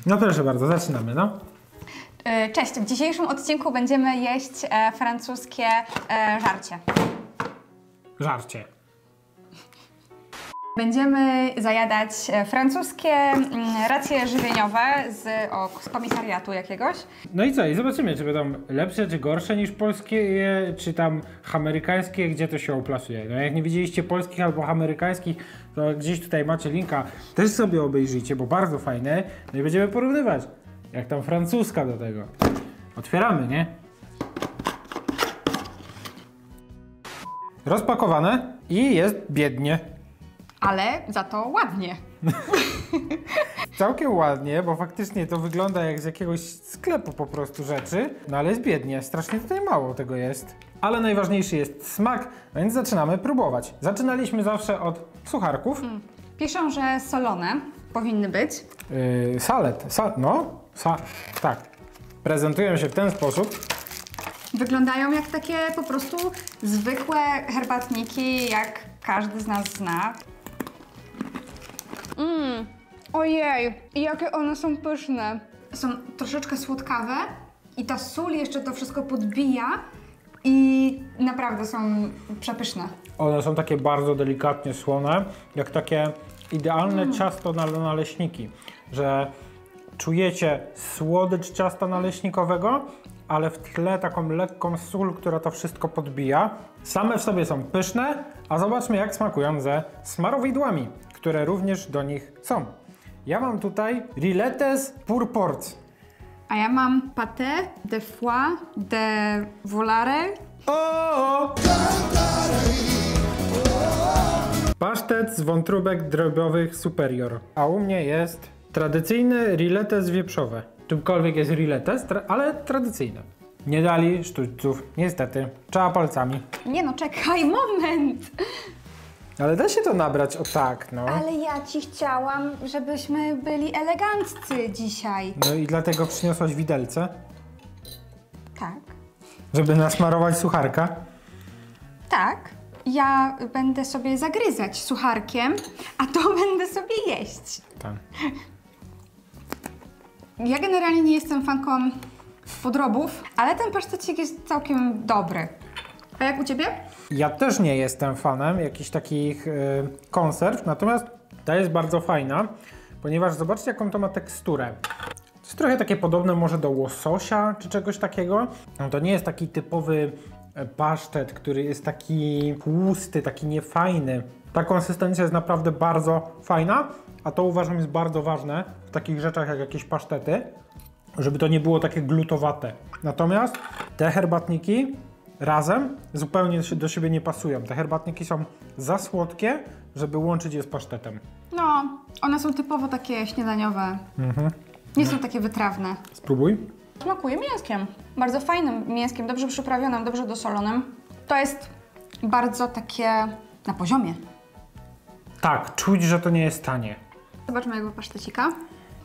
No proszę bardzo, zaczynamy, no. Cześć, w dzisiejszym odcinku będziemy jeść francuskie żarcie. Żarcie. Będziemy zajadać francuskie racje żywieniowe z komisariatu jakiegoś. No i co? I zobaczymy, czy będą lepsze, czy gorsze niż polskie, czy tam amerykańskie, gdzie to się oplasuje. No jak nie widzieliście polskich albo amerykańskich, to gdzieś tutaj macie linka, też sobie obejrzyjcie, bo bardzo fajne. No i będziemy porównywać, jak tam francuska do tego. Otwieramy, nie? Rozpakowane i jest biednie. Ale za to ładnie. Całkiem ładnie, bo faktycznie to wygląda jak z jakiegoś sklepu po prostu rzeczy, no ale jest biednie, strasznie tutaj mało tego jest. Ale najważniejszy jest smak, więc zaczynamy próbować. Zaczynaliśmy zawsze od sucharków. Piszą, że solone powinny być. Tak. Prezentują się w ten sposób. Wyglądają jak takie po prostu zwykłe herbatniki, jak każdy z nas zna. Ojej, jakie one są pyszne. Są troszeczkę słodkawe i ta sól jeszcze to wszystko podbija i naprawdę są przepyszne. One są takie bardzo delikatnie słone, jak takie idealne ciasto na naleśniki, że czujecie słodycz ciasta naleśnikowego, ale w tle taką lekką sól, która to wszystko podbija. Same w sobie są pyszne, a zobaczmy jak smakują ze smarowidłami, które również do nich są. Ja mam tutaj rillettes pour porc. A ja mam pâté de foie de volare. Pasztet z wątróbek drobiowych superior. A u mnie jest tradycyjny rillettes wieprzowe. Czymkolwiek jest rillettes, ale tradycyjne. Nie dali sztućców, niestety. Trzeba palcami. Nie no, czekaj, moment! Ale da się to nabrać o tak, no. Ale ja ci chciałam, żebyśmy byli eleganccy dzisiaj. No i dlatego przyniosłaś widelce, Tak. żeby nasmarować sucharka. Tak. Ja będę sobie zagryzać sucharkiem, a to będę sobie jeść. Tak. Ja generalnie nie jestem fanką podrobów, ale ten pasztecik jest całkiem dobry. A jak u ciebie? Ja też nie jestem fanem jakichś takich konserw, natomiast ta jest bardzo fajna, ponieważ zobaczcie jaką to ma teksturę. To jest trochę takie podobne może do łososia czy czegoś takiego. No to nie jest taki typowy pasztet, który jest taki tłusty, taki niefajny. Ta konsystencja jest naprawdę bardzo fajna, a to uważam jest bardzo ważne w takich rzeczach jak jakieś pasztety, żeby to nie było takie glutowate. Natomiast te herbatniki razem zupełnie do siebie nie pasują. Te herbatniki są za słodkie, żeby łączyć je z pasztetem. No, one są typowo takie śniadaniowe. Nie są takie wytrawne. Spróbuj. Smakuje mięskiem. Bardzo fajnym mięskiem, dobrze przyprawionym, dobrze dosolonym. To jest bardzo takie na poziomie. Tak, czuć, że to nie jest tanie. Zobaczmy mojego pasztecika.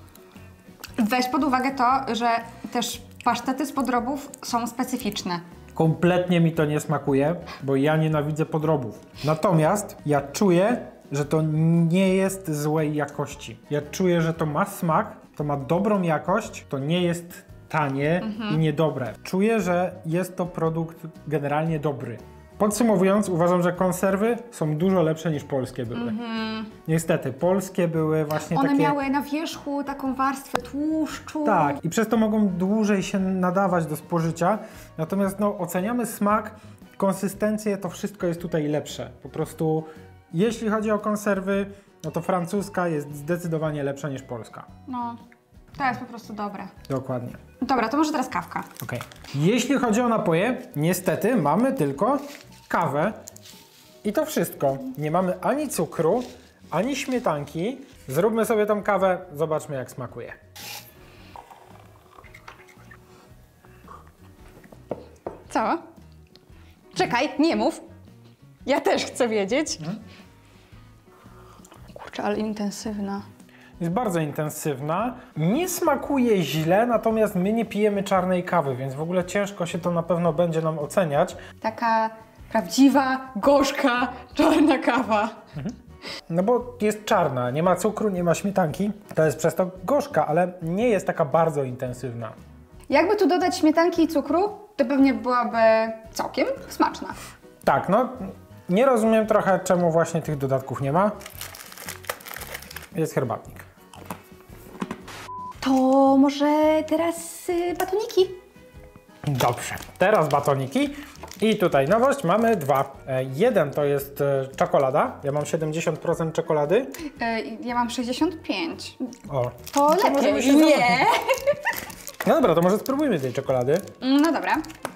Weź pod uwagę to, że też pasztety z podrobów są specyficzne. Kompletnie mi to nie smakuje, bo ja nienawidzę podrobów. Natomiast ja czuję, że to nie jest złej jakości. Ja czuję, że to ma smak, to ma dobrą jakość, to nie jest tanie i niedobre. Czuję, że jest to produkt generalnie dobry. Podsumowując, uważam, że konserwy są dużo lepsze niż polskie były. Niestety, polskie były właśnie One takie... miały na wierzchu taką warstwę tłuszczu. Tak, i przez to mogą dłużej się nadawać do spożycia. Natomiast no, oceniamy smak, konsystencję, to wszystko jest tutaj lepsze. Po prostu, jeśli chodzi o konserwy, no to francuska jest zdecydowanie lepsza niż polska. No, to jest po prostu dobre. Dokładnie. Dobra, to może teraz kawka. Okay. Jeśli chodzi o napoje, niestety mamy tylko kawę i to wszystko. Nie mamy ani cukru, ani śmietanki. Zróbmy sobie tą kawę, zobaczmy jak smakuje. Co? Czekaj, nie mów. Ja też chcę wiedzieć. Kurczę, ale intensywna. Jest bardzo intensywna. Nie smakuje źle, natomiast my nie pijemy czarnej kawy, więc w ogóle ciężko się to na pewno będzie nam oceniać. Taka prawdziwa, gorzka, czarna kawa. No bo jest czarna, nie ma cukru, nie ma śmietanki. To jest przez to gorzka, ale nie jest taka bardzo intensywna. Jakby tu dodać śmietanki i cukru, to pewnie byłaby całkiem smaczna. Tak, no nie rozumiem trochę, czemu właśnie tych dodatków nie ma. Jest herbatnik. To może teraz batoniki? Dobrze, teraz batoniki i tutaj nowość, mamy dwa. Jeden to jest czekolada, ja mam 70% czekolady. Ja mam 65. O. To lepiej. możemy się Nie. No dobra, to może spróbujmy tej czekolady. No dobra.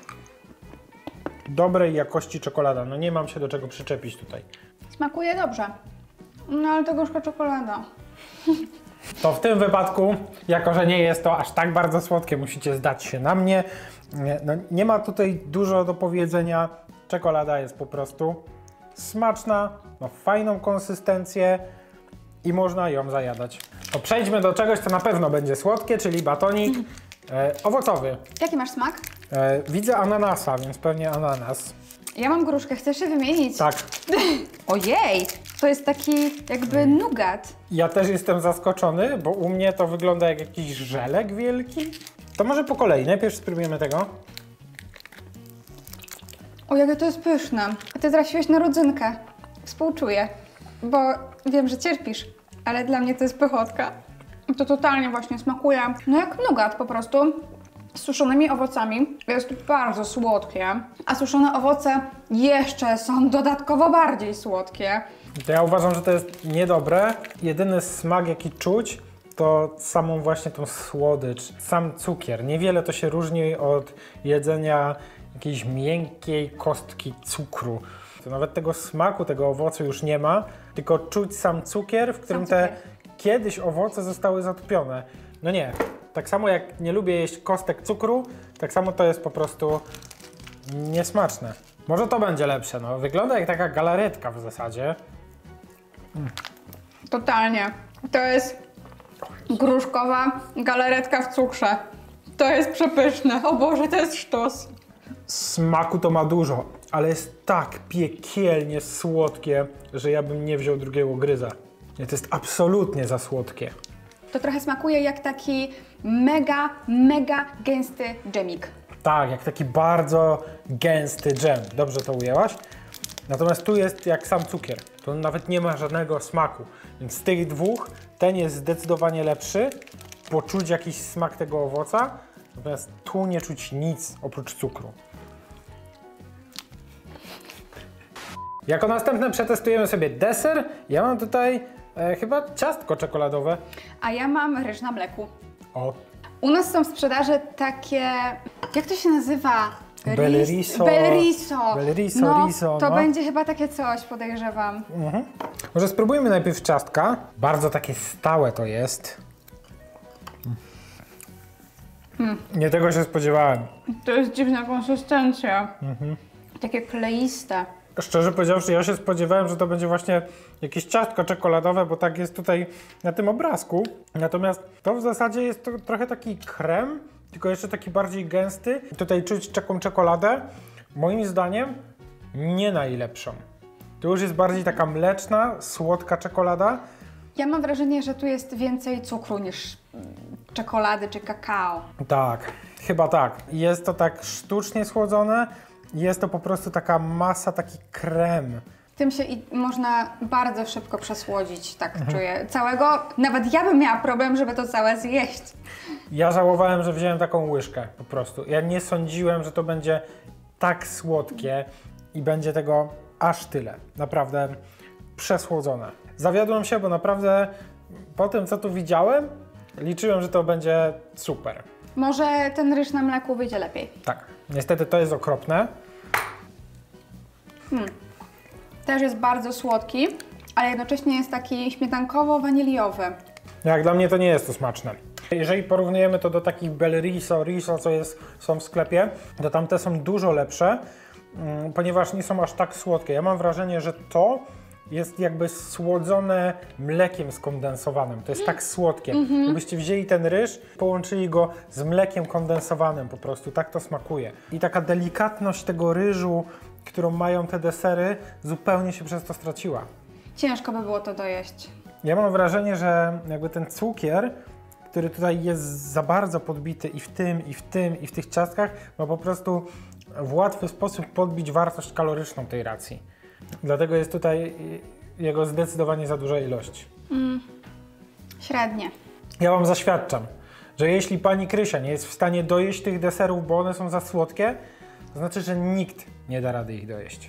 Dobrej jakości czekolada, no nie mam się do czego przyczepić tutaj. Smakuje dobrze. No ale to gorzka czekolada. To w tym wypadku, jako że nie jest to aż tak bardzo słodkie, musicie zdać się na mnie. No, nie ma tutaj dużo do powiedzenia. Czekolada jest po prostu smaczna, ma fajną konsystencję i można ją zajadać. To przejdźmy do czegoś, co na pewno będzie słodkie, czyli batonik owocowy. Jaki masz smak? Widzę ananasa, więc pewnie ananas. Ja mam gruszkę, chcesz się wymienić? Tak. Ojej, to jest taki jakby nougat. Ja też jestem zaskoczony, bo u mnie to wygląda jak jakiś żelek wielki. To może po kolei, najpierw spróbujemy tego. O, jakie to jest pyszne. A ty trafiłeś na rodzynkę. Współczuję, bo wiem, że cierpisz, ale dla mnie to jest pychotka. To totalnie właśnie smakuje, no jak nougat po prostu. Z suszonymi owocami. Jest bardzo słodkie, a suszone owoce jeszcze są dodatkowo bardziej słodkie. To ja uważam, że to jest niedobre. Jedyny smak, jaki czuć, to samą właśnie tą słodycz, sam cukier. Niewiele to się różni od jedzenia jakiejś miękkiej kostki cukru. To nawet tego smaku, tego owocu już nie ma, tylko czuć sam cukier, w którym te kiedyś owoce zostały zatopione. No nie. Tak samo jak nie lubię jeść kostek cukru, tak samo to jest po prostu niesmaczne. Może to będzie lepsze, no. Wygląda jak taka galaretka w zasadzie. Totalnie. To jest gruszkowa galaretka w cukrze. To jest przepyszne. O Boże, to jest sztos. Smaku to ma dużo, ale jest tak piekielnie słodkie, że ja bym nie wziął drugiego gryza. Nie, to jest absolutnie za słodkie. To trochę smakuje jak taki mega gęsty dżemik. Tak, jak taki bardzo gęsty dżem. Dobrze to ujęłaś. Natomiast tu jest jak sam cukier. To nawet nie ma żadnego smaku. Więc z tych dwóch ten jest zdecydowanie lepszy. Poczuć jakiś smak tego owoca. Natomiast tu nie czuć nic oprócz cukru. Jako następne przetestujemy sobie deser. Ja mam tutaj chyba ciastko czekoladowe. A ja mam ryż na mleku. O. U nas są w sprzedaży takie... Jak to się nazywa? Belleriso. Belleriso. No, riso, to no. będzie chyba takie coś, podejrzewam. Może spróbujmy najpierw ciastka. Bardzo takie stałe to jest. Nie tego się spodziewałem. To jest dziwna konsystencja. Takie kleiste. Szczerze powiedziawszy, ja się spodziewałem, że to będzie właśnie jakieś ciastko czekoladowe, bo tak jest tutaj na tym obrazku. Natomiast to w zasadzie jest to trochę taki krem, tylko jeszcze taki bardziej gęsty. Tutaj czuć taką czekoladę. Moim zdaniem nie najlepszą. To już jest bardziej taka mleczna, słodka czekolada. Ja mam wrażenie, że tu jest więcej cukru niż czekolady czy kakao. Tak, chyba tak. Jest to tak sztucznie słodzone. Jest to po prostu taka masa, taki krem. Tym się można bardzo szybko przesłodzić, tak czuję. Całego, nawet ja bym miała problem, żeby to całe zjeść. Ja żałowałem, że wziąłem taką łyżkę po prostu. Ja nie sądziłem, że to będzie tak słodkie i będzie tego aż tyle. Naprawdę przesłodzone. Zawiodłem się, bo naprawdę po tym, co tu widziałem, liczyłem, że to będzie super. Może ten ryż na mleku wyjdzie lepiej. Tak, niestety to jest okropne. Też jest bardzo słodki, ale jednocześnie jest taki śmietankowo-waniliowy. Jak dla mnie to nie jest to smaczne. Jeżeli porównujemy to do takich Belleriso, Riso, co są w sklepie, to tamte są dużo lepsze, ponieważ nie są aż tak słodkie. Ja mam wrażenie, że to jest jakby słodzone mlekiem skondensowanym. To jest tak słodkie. Gdybyście wzięli ten ryż, połączyli go z mlekiem kondensowanym po prostu. Tak to smakuje. I taka delikatność tego ryżu, którą mają te desery, zupełnie się przez to straciła. Ciężko by było to dojeść. Ja mam wrażenie, że jakby ten cukier, który tutaj jest za bardzo podbity i w tym, i w tym, i w tych ciastkach, ma po prostu w łatwy sposób podbić wartość kaloryczną tej racji. Dlatego jest tutaj jego zdecydowanie za duża ilość. Średnie. Ja wam zaświadczam, że jeśli pani Krysia nie jest w stanie dojeść tych deserów, bo one są za słodkie, to znaczy, że nikt nie da rady ich dojeść.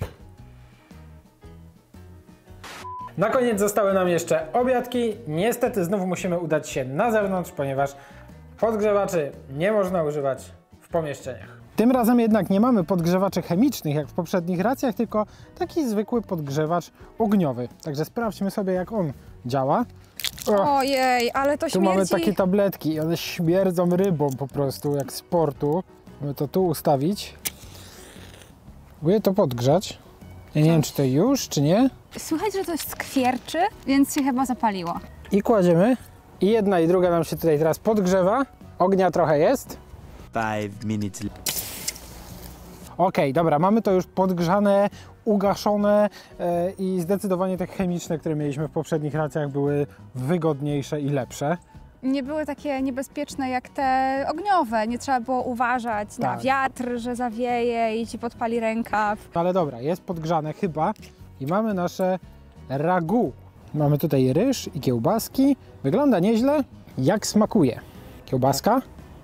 Na koniec zostały nam jeszcze obiadki. Niestety znów musimy udać się na zewnątrz, ponieważ podgrzewaczy nie można używać w pomieszczeniach. Tym razem jednak nie mamy podgrzewaczy chemicznych jak w poprzednich racjach, tylko taki zwykły podgrzewacz ogniowy. Także sprawdźmy sobie, jak on działa. Ojej, ale to Tu śmierdzi. mamy takie tabletki i one śmierdzą rybą po prostu, jak z portu. Mamy to tu ustawić. Próbuję to podgrzać. Ja nie wiem, czy to już, czy nie. Słychać, że coś skwierczy, więc się chyba zapaliło. I kładziemy. I jedna i druga nam się tutaj teraz podgrzewa. Ognia trochę jest. 5 minutes. Okej, dobra, mamy to już podgrzane, ugaszone i zdecydowanie te chemiczne, które mieliśmy w poprzednich racjach, były wygodniejsze i lepsze. Nie były takie niebezpieczne jak te ogniowe. Nie trzeba było uważać na Tak. wiatr, że zawieje i ci podpali rękaw. Ale dobra, jest podgrzane chyba i mamy nasze ragu. Mamy tutaj ryż i kiełbaski. Wygląda nieźle. Jak smakuje? Kiełbaska?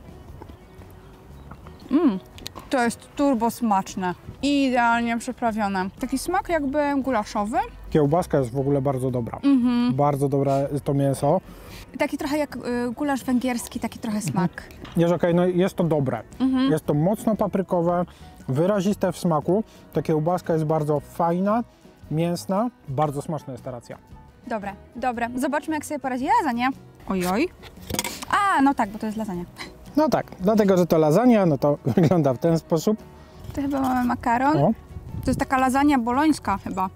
To jest turbo smaczne. Idealnie przyprawione. Taki smak jakby gulaszowy. Kiełbaska jest w ogóle bardzo dobra. Bardzo dobre to mięso. Taki trochę jak gulasz węgierski, taki trochę smak. Jest okej, no jest to dobre. Jest to mocno paprykowe, wyraziste w smaku. Ta kiełbaska jest bardzo fajna, mięsna. Bardzo smaczna jest ta racja. Dobre, dobre. Zobaczmy, jak sobie poradzi lasagna. Ojoj. A, no tak, bo to jest lasagna. No tak, dlatego, że to lasagna, no to wygląda w ten sposób. Tu chyba mamy makaron. O. To jest taka lasagna bolońska chyba.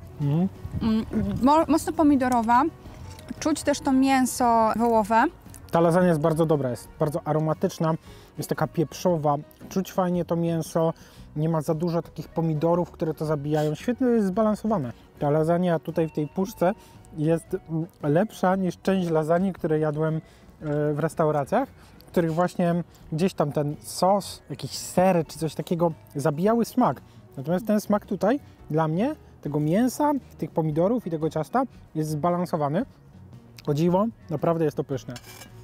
Mocno pomidorowa. Czuć też to mięso wołowe. Ta lasagna jest bardzo dobra, jest bardzo aromatyczna, jest taka pieprzowa, czuć fajnie to mięso, nie ma za dużo takich pomidorów, które to zabijają. Świetnie jest zbalansowane. Ta lasagna tutaj w tej puszce jest lepsza niż część lasagne, które jadłem w restauracjach, w których właśnie gdzieś tam ten sos, jakieś sery czy coś takiego zabijały smak. Natomiast ten smak tutaj dla mnie, tego mięsa, tych pomidorów i tego ciasta jest zbalansowany. O dziwo, naprawdę jest to pyszne.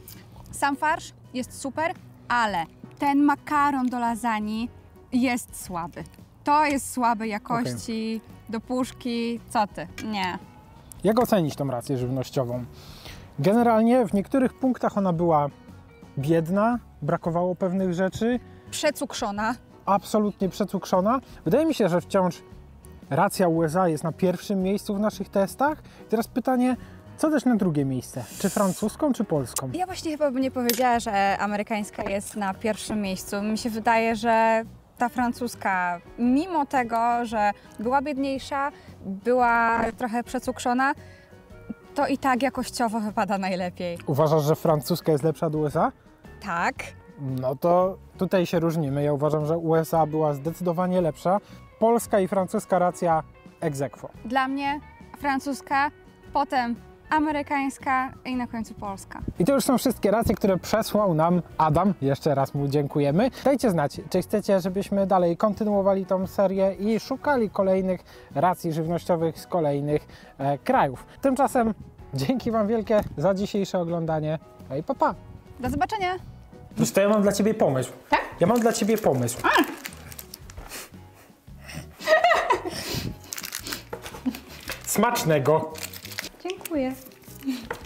Sam farsz jest super, ale ten makaron do lasagne jest słaby. To jest słabej jakości, do puszki, co ty? Nie. Jak ocenić tą rację żywnościową? Generalnie w niektórych punktach ona była biedna, brakowało pewnych rzeczy, Przecukrzona. absolutnie przecukrzona. Wydaje mi się, że wciąż racja USA jest na pierwszym miejscu w naszych testach. I teraz pytanie, co też na drugie miejsce? Czy francuską, czy polską? Ja właśnie chyba bym nie powiedziała, że amerykańska jest na pierwszym miejscu. Mi się wydaje, że ta francuska, mimo tego, że była biedniejsza, była trochę przecukrzona, to i tak jakościowo wypada najlepiej. Uważasz, że francuska jest lepsza od USA? Tak. No to tutaj się różnimy. Ja uważam, że USA była zdecydowanie lepsza. Polska i francuska racja ex aequo. Dla mnie francuska, potem amerykańska i na końcu polska. I to już są wszystkie racje, które przesłał nam Adam. Jeszcze raz mu dziękujemy. Dajcie znać, czy chcecie, żebyśmy dalej kontynuowali tą serię i szukali kolejnych racji żywnościowych z kolejnych krajów. Tymczasem dzięki Wam wielkie za dzisiejsze oglądanie. No i pa, pa. Do zobaczenia! Wiesz, to ja mam dla Ciebie pomysł. Tak? Ja mam dla Ciebie pomysł. Smacznego! Dziękuję.